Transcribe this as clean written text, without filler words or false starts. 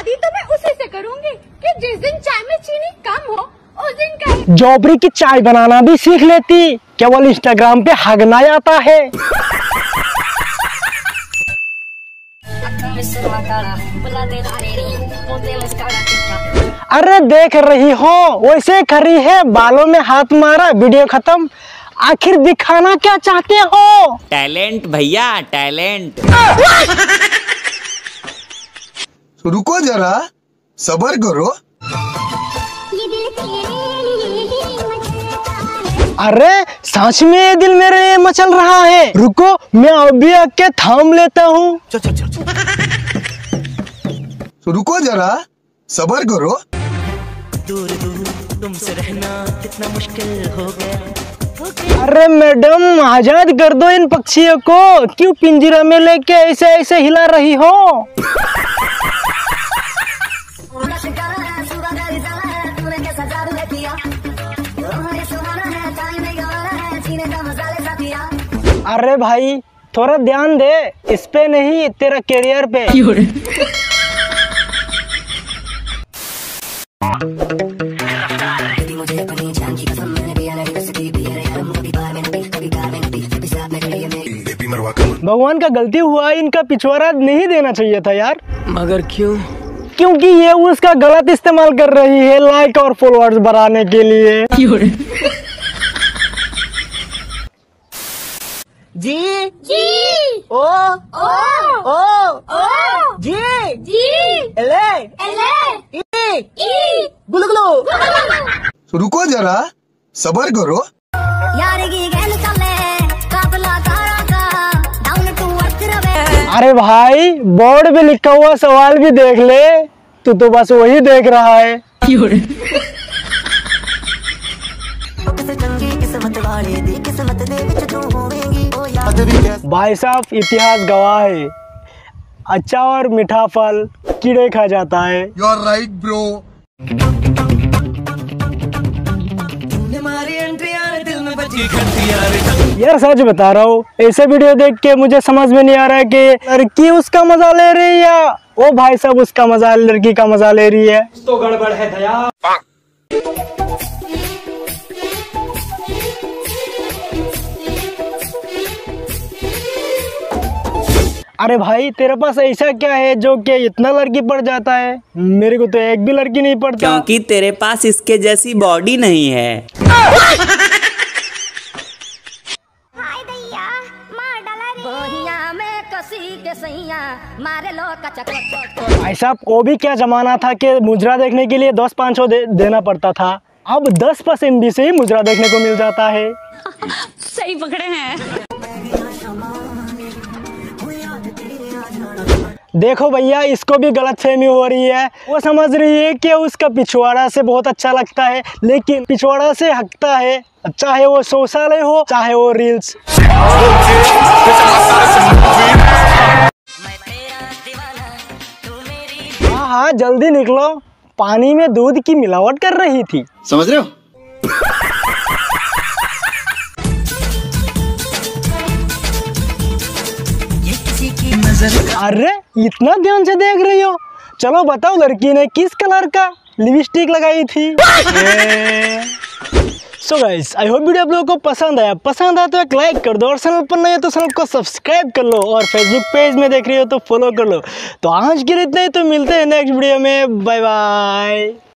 शादी तो मैं उसी से करूंगी कि जिस दिन चाय में चीनी कम हो उस दिन कहीं जौबरी की चाय बनाना भी सीख लेती, केवल इंस्टाग्राम पे हगना आता है। अरे देख रही हो, वैसे खरी है, बालों में हाथ मारा, वीडियो खत्म। आखिर दिखाना क्या चाहते हो? टैलेंट भैया, टैलेंट। रुको जरा, सब्र करो। अरे सच में ये दिल मेरे मचल रहा है। रुको, मैं अभी आके थाम लेता हूँ। रुको जरा, सब्र करो। दूर दूर तुमसे रहना कितना मुश्किल हो गया। अरे मैडम, आजाद कर दो इन पक्षियों को, क्यों पिंजरा में लेके ऐसे ऐसे हिला रही हो? अरे भाई थोड़ा ध्यान दे, इस पे नहीं, तेरा करियर पे। भगवान का गलती हुआ, इनका पिछवाड़ा नहीं देना चाहिए था यार। मगर क्यों? क्योंकि ये उसका गलत इस्तेमाल कर रही है लाइक और फॉलोअर्स बढ़ाने के लिए। जी जी ओ ओ ओ ओ जी जी एले एले ई गुलु गुलु। रुको जरा, सब्र करो। अरे भाई, बोर्ड पे लिखा हुआ सवाल भी देख ले, तू तो बस वही देख रहा है। भाई साहब, इतिहास गवाह है, अच्छा और मीठा फल कीड़े खा जाता है। You are right bro. यार सच बता रहा हूँ, ऐसे वीडियो देख के मुझे समझ में नहीं आ रहा है कि लड़की उसका मजा ले रही है या वो भाई साहब उसका मजा, लड़की का मजा ले रही है। तो गड़बड़ है दया। अरे भाई, तेरे पास ऐसा क्या है जो कि इतना लड़की पड़ जाता है? मेरे को तो एक भी लड़की नहीं पड़ता। क्योंकि तेरे पास इसके जैसी बॉडी नहीं है। भाई साहब, वो भी क्या जमाना था कि मुजरा देखने के लिए 10-500 देना पड़ता था। अब 10 MB से ही मुजरा देखने को मिल जाता है। सही पकड़े हैं। देखो भैया, इसको भी गलतफहमी हो रही है। वो समझ रही है कि उसका पिछवाड़ा से बहुत अच्छा लगता है, लेकिन पिछवाड़ा से हकता है, चाहे वो शौचालय हो चाहे वो रील्स। हाँ हाँ, जल्दी निकलो, पानी में दूध की मिलावट कर रही थी। समझ रहे हो? अरे इतना ध्यान से देख रही हो? चलो बताओ, लड़की ने किस कलर का लिपस्टिक लगाई थी? So guys, I hope video आप लोगों को पसंद आया। पसंद आया तो एक लाइक कर दो, और चैनल पर नए हो तो चैनल को सब्सक्राइब कर लो, और फेसबुक पेज में देख रही हो तो फॉलो कर लो। तो आज के लिए इतना ही, तो मिलते हैं नेक्स्ट वीडियो में। Bye bye.